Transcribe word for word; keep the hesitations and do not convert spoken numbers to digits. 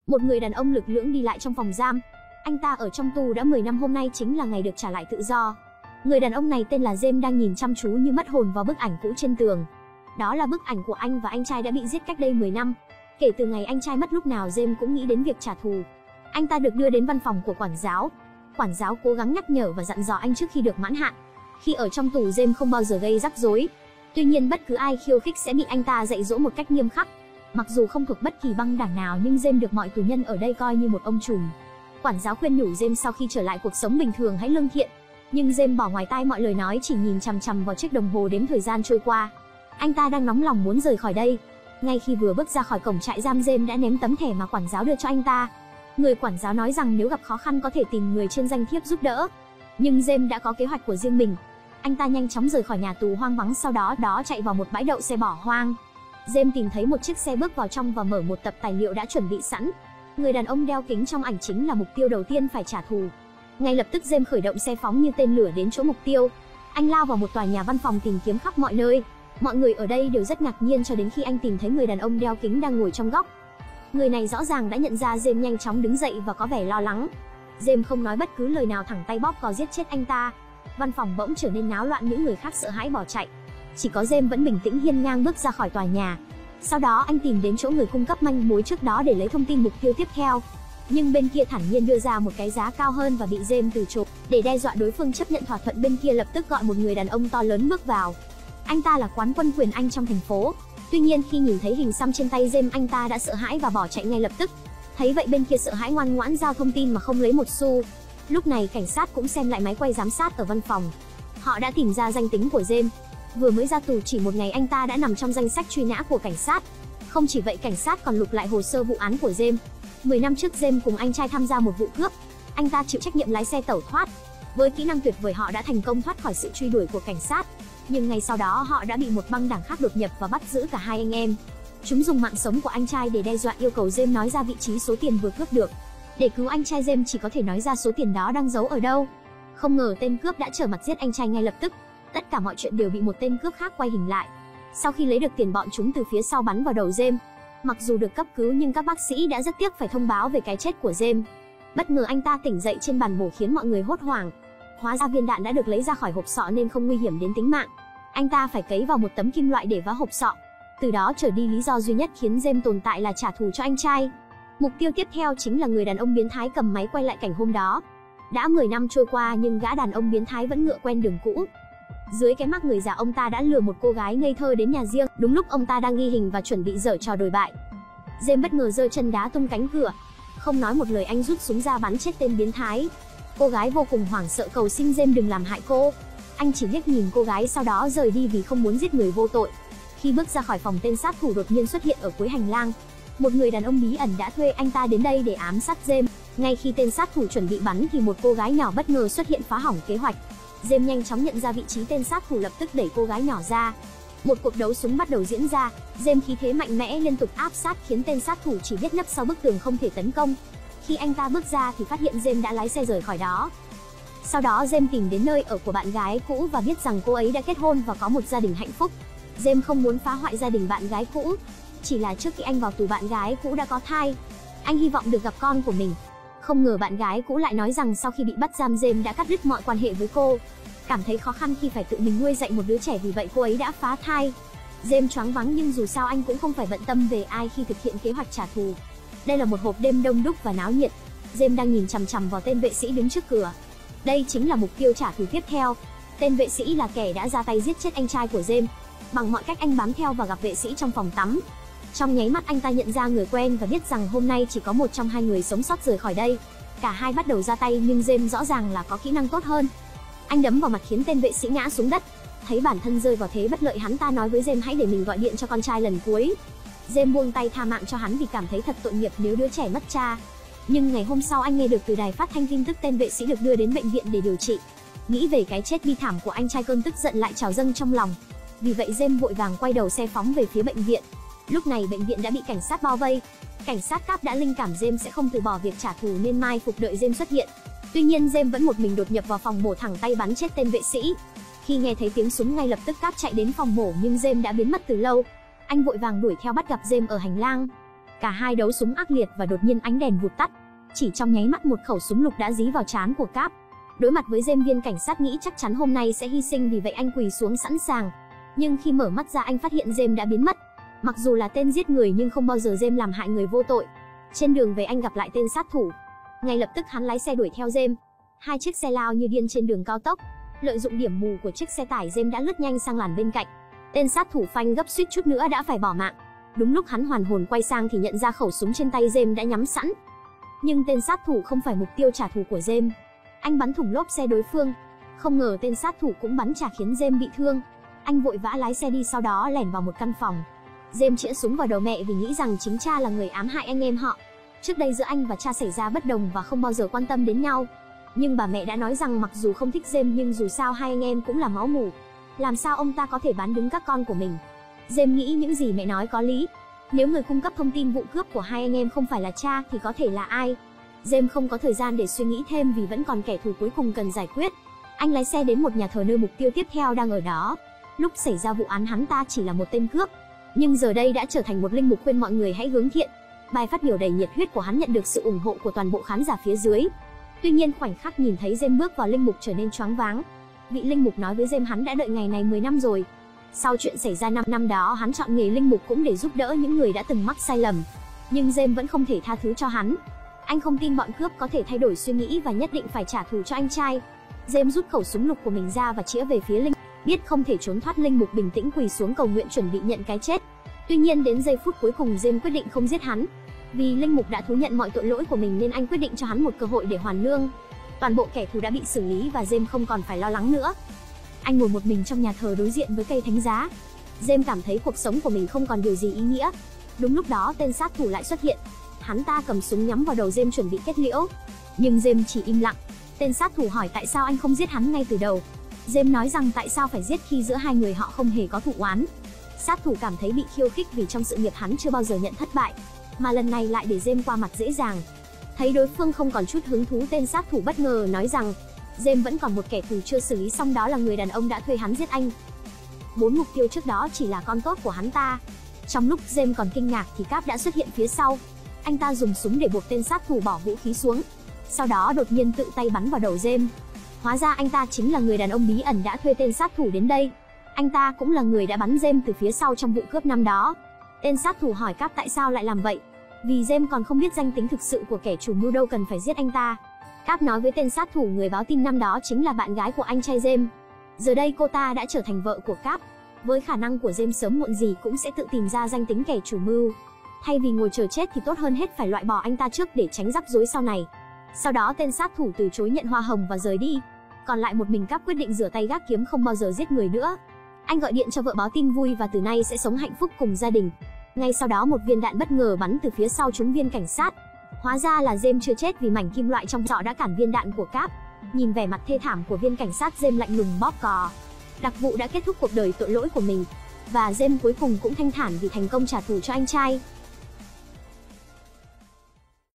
Một người đàn ông lực lưỡng đi lại trong phòng giam. Anh ta ở trong tù đã mười năm, hôm nay chính là ngày được trả lại tự do. Người đàn ông này tên là James đang nhìn chăm chú như mất hồn vào bức ảnh cũ trên tường. Đó là bức ảnh của anh và anh trai đã bị giết cách đây mười năm. Kể từ ngày anh trai mất, lúc nào James cũng nghĩ đến việc trả thù. Anh ta được đưa đến văn phòng của quản giáo. Quản giáo cố gắng nhắc nhở và dặn dò anh trước khi được mãn hạn. Khi ở trong tù, James không bao giờ gây rắc rối. Tuy nhiên bất cứ ai khiêu khích sẽ bị anh ta dạy dỗ một cách nghiêm khắc. Mặc dù không thuộc bất kỳ băng đảng nào nhưng James được mọi tù nhân ở đây coi như một ông trùm. Quản giáo khuyên nhủ James sau khi trở lại cuộc sống bình thường hãy lương thiện. Nhưng James bỏ ngoài tai mọi lời nói, chỉ nhìn chằm chằm vào chiếc đồng hồ đếm thời gian trôi qua. Anh ta đang nóng lòng muốn rời khỏi đây. Ngay khi vừa bước ra khỏi cổng trại giam, James đã ném tấm thẻ mà quản giáo đưa cho anh ta. Người quản giáo nói rằng nếu gặp khó khăn có thể tìm người trên danh thiếp giúp đỡ. Nhưng James đã có kế hoạch của riêng mình. Anh ta nhanh chóng rời khỏi nhà tù hoang vắng, sau đó đó chạy vào một bãi đậu xe bỏ hoang. James tìm thấy một chiếc xe, bước vào trong và mở một tập tài liệu đã chuẩn bị sẵn. Người đàn ông đeo kính trong ảnh chính là mục tiêu đầu tiên phải trả thù. Ngay lập tức James khởi động xe phóng như tên lửa đến chỗ mục tiêu. Anh lao vào một tòa nhà văn phòng tìm kiếm khắp mọi nơi. Mọi người ở đây đều rất ngạc nhiên cho đến khi anh tìm thấy người đàn ông đeo kính đang ngồi trong góc. Người này rõ ràng đã nhận ra James, nhanh chóng đứng dậy và có vẻ lo lắng. James không nói bất cứ lời nào, thẳng tay bóp cò giết chết anh ta. Văn phòng bỗng trở nên náo loạn, những người khác sợ hãi bỏ chạy. Chỉ có James vẫn bình tĩnh hiên ngang bước ra khỏi tòa nhà. Sau đó anh tìm đến chỗ người cung cấp manh mối trước đó để lấy thông tin mục tiêu tiếp theo. Nhưng bên kia thản nhiên đưa ra một cái giá cao hơn và bị James từ chối. Để đe dọa đối phương chấp nhận thỏa thuận, bên kia lập tức gọi một người đàn ông to lớn bước vào. Anh ta là quán quân quyền Anh trong thành phố. Tuy nhiên khi nhìn thấy hình xăm trên tay James, anh ta đã sợ hãi và bỏ chạy ngay lập tức. Thấy vậy bên kia sợ hãi ngoan ngoãn giao thông tin mà không lấy một xu. Lúc này cảnh sát cũng xem lại máy quay giám sát ở văn phòng. Họ đã tìm ra danh tính của James. Vừa mới ra tù chỉ một ngày, anh ta đã nằm trong danh sách truy nã của cảnh sát. Không chỉ vậy, cảnh sát còn lục lại hồ sơ vụ án của James. mười năm trước James cùng anh trai tham gia một vụ cướp. Anh ta chịu trách nhiệm lái xe tẩu thoát. Với kỹ năng tuyệt vời, họ đã thành công thoát khỏi sự truy đuổi của cảnh sát. Nhưng ngay sau đó họ đã bị một băng đảng khác đột nhập và bắt giữ cả hai anh em. Chúng dùng mạng sống của anh trai để đe dọa, yêu cầu James nói ra vị trí số tiền vừa cướp được. Để cứu anh trai, James chỉ có thể nói ra số tiền đó đang giấu ở đâu. Không ngờ tên cướp đã trở mặt giết anh trai ngay lập tức. Tất cả mọi chuyện đều bị một tên cướp khác quay hình lại. Sau khi lấy được tiền, bọn chúng từ phía sau bắn vào đầu James. Mặc dù được cấp cứu nhưng các bác sĩ đã rất tiếc phải thông báo về cái chết của James. Bất ngờ anh ta tỉnh dậy trên bàn mổ khiến mọi người hốt hoảng. Hóa ra viên đạn đã được lấy ra khỏi hộp sọ nên không nguy hiểm đến tính mạng. Anh ta phải cấy vào một tấm kim loại để vá hộp sọ. Từ đó trở đi, lý do duy nhất khiến James tồn tại là trả thù cho anh trai. Mục tiêu tiếp theo chính là người đàn ông biến thái cầm máy quay lại cảnh hôm đó. Đã mười năm trôi qua nhưng gã đàn ông biến thái vẫn ngựa quen đường cũ. Dưới cái mác người già, ông ta đã lừa một cô gái ngây thơ đến nhà riêng. Đúng lúc ông ta đang ghi hình và chuẩn bị giở trò đồi bại, James bất ngờ giơ chân đá tung cánh cửa. Không nói một lời, anh rút súng ra bắn chết tên biến thái. Cô gái vô cùng hoảng sợ cầu xin James đừng làm hại cô. Anh chỉ liếc nhìn cô gái sau đó rời đi vì không muốn giết người vô tội. Khi bước ra khỏi phòng, tên sát thủ đột nhiên xuất hiện ở cuối hành lang. Một người đàn ông bí ẩn đã thuê anh ta đến đây để ám sát James. Ngay khi tên sát thủ chuẩn bị bắn thì một cô gái nhỏ bất ngờ xuất hiện phá hỏng kế hoạch. James nhanh chóng nhận ra vị trí tên sát thủ, lập tức đẩy cô gái nhỏ ra. Một cuộc đấu súng bắt đầu diễn ra. James khí thế mạnh mẽ liên tục áp sát khiến tên sát thủ chỉ biết nấp sau bức tường không thể tấn công. Khi anh ta bước ra thì phát hiện James đã lái xe rời khỏi đó. Sau đó James tìm đến nơi ở của bạn gái cũ và biết rằng cô ấy đã kết hôn và có một gia đình hạnh phúc. James không muốn phá hoại gia đình bạn gái cũ. Chỉ là trước khi anh vào tù, bạn gái cũ đã có thai. Anh hy vọng được gặp con của mình. Không ngờ bạn gái cũ lại nói rằng sau khi bị bắt giam, James đã cắt đứt mọi quan hệ với cô. Cảm thấy khó khăn khi phải tự mình nuôi dạy một đứa trẻ, vì vậy cô ấy đã phá thai. James choáng váng nhưng dù sao anh cũng không phải bận tâm về ai khi thực hiện kế hoạch trả thù. Đây là một hộp đêm đông đúc và náo nhiệt. James đang nhìn chằm chằm vào tên vệ sĩ đứng trước cửa. Đây chính là mục tiêu trả thù tiếp theo. Tên vệ sĩ là kẻ đã ra tay giết chết anh trai của James. Bằng mọi cách anh bám theo và gặp vệ sĩ trong phòng tắm. Trong nháy mắt anh ta nhận ra người quen và biết rằng hôm nay chỉ có một trong hai người sống sót rời khỏi đây. Cả hai bắt đầu ra tay nhưng James rõ ràng là có kỹ năng tốt hơn. Anh đấm vào mặt khiến tên vệ sĩ ngã xuống đất. Thấy bản thân rơi vào thế bất lợi, hắn ta nói với James hãy để mình gọi điện cho con trai lần cuối. James buông tay tha mạng cho hắn vì cảm thấy thật tội nghiệp nếu đứa trẻ mất cha. Nhưng ngày hôm sau anh nghe được từ đài phát thanh tin tức tên vệ sĩ được đưa đến bệnh viện để điều trị. Nghĩ về cái chết bi thảm của anh trai, cơn tức giận lại trào dâng trong lòng. Vì vậy James vội vàng quay đầu xe phóng về phía bệnh viện. Lúc này bệnh viện đã bị cảnh sát bao vây. Cảnh sát Cap đã linh cảm James sẽ không từ bỏ việc trả thù nên mai phục đợi James xuất hiện. Tuy nhiên James vẫn một mình đột nhập vào phòng mổ, thẳng tay bắn chết tên vệ sĩ. Khi nghe thấy tiếng súng, ngay lập tức Cap chạy đến phòng mổ nhưng James đã biến mất từ lâu. Anh vội vàng đuổi theo bắt gặp James ở hành lang. Cả hai đấu súng ác liệt và đột nhiên ánh đèn vụt tắt. Chỉ trong nháy mắt một khẩu súng lục đã dí vào trán của Cáp. Đối mặt với James, viên cảnh sát nghĩ chắc chắn hôm nay sẽ hy sinh, vì vậy anh quỳ xuống sẵn sàng. Nhưng khi mở mắt ra anh phát hiện James đã biến mất. Mặc dù là tên giết người nhưng không bao giờ James làm hại người vô tội. Trên đường về anh gặp lại tên sát thủ. Ngay lập tức hắn lái xe đuổi theo James. Hai chiếc xe lao như điên trên đường cao tốc. Lợi dụng điểm mù của chiếc xe tải, James đã lướt nhanh sang làn bên cạnh. Tên sát thủ phanh gấp suýt chút nữa đã phải bỏ mạng. Đúng lúc hắn hoàn hồn quay sang thì nhận ra khẩu súng trên tay James đã nhắm sẵn. Nhưng tên sát thủ không phải mục tiêu trả thù của James. Anh bắn thủng lốp xe đối phương. Không ngờ tên sát thủ cũng bắn trả khiến James bị thương. Anh vội vã lái xe đi, sau đó lẻn vào một căn phòng. James chĩa súng vào đầu mẹ vì nghĩ rằng chính cha là người ám hại anh em họ. Trước đây giữa anh và cha xảy ra bất đồng và không bao giờ quan tâm đến nhau. Nhưng bà mẹ đã nói rằng mặc dù không thích James nhưng dù sao hai anh em cũng là máu mủ. Làm sao ông ta có thể bán đứng các con của mình? James nghĩ những gì mẹ nói có lý. Nếu người cung cấp thông tin vụ cướp của hai anh em không phải là cha thì có thể là ai? James không có thời gian để suy nghĩ thêm vì vẫn còn kẻ thù cuối cùng cần giải quyết. Anh lái xe đến một nhà thờ nơi mục tiêu tiếp theo đang ở đó. Lúc xảy ra vụ án hắn ta chỉ là một tên cướp, nhưng giờ đây đã trở thành một linh mục khuyên mọi người hãy hướng thiện. Bài phát biểu đầy nhiệt huyết của hắn nhận được sự ủng hộ của toàn bộ khán giả phía dưới. Tuy nhiên khoảnh khắc nhìn thấy James bước vào, linh mục trở nên choáng váng. Vị linh mục nói với James hắn đã đợi ngày này mười năm rồi. Sau chuyện xảy ra năm năm đó, hắn chọn nghề linh mục cũng để giúp đỡ những người đã từng mắc sai lầm. Nhưng James vẫn không thể tha thứ cho hắn. Anh không tin bọn cướp có thể thay đổi suy nghĩ và nhất định phải trả thù cho anh trai. James rút khẩu súng lục của mình ra và chĩa về phía linh. Biết không thể trốn thoát, linh mục bình tĩnh quỳ xuống cầu nguyện chuẩn bị nhận cái chết. Tuy nhiên đến giây phút cuối cùng James quyết định không giết hắn. Vì linh mục đã thú nhận mọi tội lỗi của mình nên anh quyết định cho hắn một cơ hội để hoàn lương. Toàn bộ kẻ thù đã bị xử lý và James không còn phải lo lắng nữa. Anh ngồi một mình trong nhà thờ đối diện với cây thánh giá. James cảm thấy cuộc sống của mình không còn điều gì ý nghĩa. Đúng lúc đó tên sát thủ lại xuất hiện. Hắn ta cầm súng nhắm vào đầu James chuẩn bị kết liễu. Nhưng James chỉ im lặng. Tên sát thủ hỏi tại sao anh không giết hắn ngay từ đầu. James nói rằng tại sao phải giết khi giữa hai người họ không hề có thù oán. Sát thủ cảm thấy bị khiêu khích vì trong sự nghiệp hắn chưa bao giờ nhận thất bại, mà lần này lại để James qua mặt dễ dàng. Thấy đối phương không còn chút hứng thú, tên sát thủ bất ngờ nói rằng James vẫn còn một kẻ thù chưa xử lý xong, đó là người đàn ông đã thuê hắn giết anh. Bốn mục tiêu trước đó chỉ là con tốt của hắn ta. Trong lúc James còn kinh ngạc thì Cáp đã xuất hiện phía sau. Anh ta dùng súng để buộc tên sát thủ bỏ vũ khí xuống, sau đó đột nhiên tự tay bắn vào đầu James. Hóa ra anh ta chính là người đàn ông bí ẩn đã thuê tên sát thủ đến đây. Anh ta cũng là người đã bắn James từ phía sau trong vụ cướp năm đó. Tên sát thủ hỏi Cáp tại sao lại làm vậy, vì James còn không biết danh tính thực sự của kẻ chủ mưu đâu cần phải giết anh ta. Cáp nói với tên sát thủ người báo tin năm đó chính là bạn gái của anh trai James. Giờ đây cô ta đã trở thành vợ của Cáp. Với khả năng của James sớm muộn gì cũng sẽ tự tìm ra danh tính kẻ chủ mưu. Thay vì ngồi chờ chết thì tốt hơn hết phải loại bỏ anh ta trước để tránh rắc rối sau này. Sau đó tên sát thủ từ chối nhận hoa hồng và rời đi. Còn lại một mình Cáp quyết định rửa tay gác kiếm, không bao giờ giết người nữa. Anh gọi điện cho vợ báo tin vui và từ nay sẽ sống hạnh phúc cùng gia đình. Ngay sau đó một viên đạn bất ngờ bắn từ phía sau trúng viên cảnh sát. Hóa ra là James chưa chết vì mảnh kim loại trong sọ đã cản viên đạn của Cáp. Nhìn vẻ mặt thê thảm của viên cảnh sát, James lạnh lùng bóp cò. Đặc vụ đã kết thúc cuộc đời tội lỗi của mình. Và James cuối cùng cũng thanh thản vì thành công trả thù cho anh trai.